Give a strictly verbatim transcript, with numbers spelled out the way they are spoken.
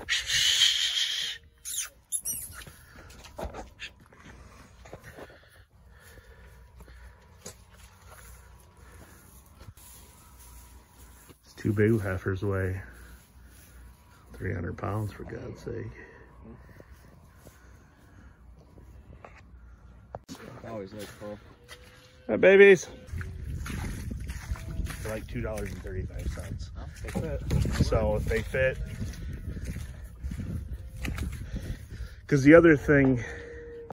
It's two big heifers weigh three hundred pounds, for God's sake. Always like full. Hi, babies. They're like two dollars and thirty-five cents. Oh, they fit. So if they fit, because the other thing